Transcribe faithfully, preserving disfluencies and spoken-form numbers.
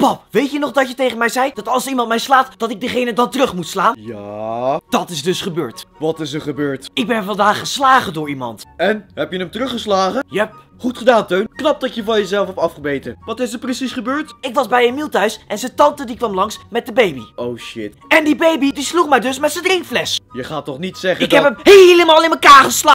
Pap, weet je nog dat je tegen mij zei dat als iemand mij slaat, dat ik degene dan terug moet slaan? Ja. Dat is dus gebeurd. Wat is er gebeurd? Ik ben vandaag geslagen door iemand. En? Heb je hem teruggeslagen? Yep. Goed gedaan, Teun. Knap dat je van jezelf hebt afgebeten. Wat is er precies gebeurd? Ik was bij Emiel thuis en zijn tante die kwam langs met de baby. Oh shit. En die baby die sloeg mij dus met zijn drinkfles. Je gaat toch niet zeggen Ik dat... heb hem helemaal in elkaar geslagen.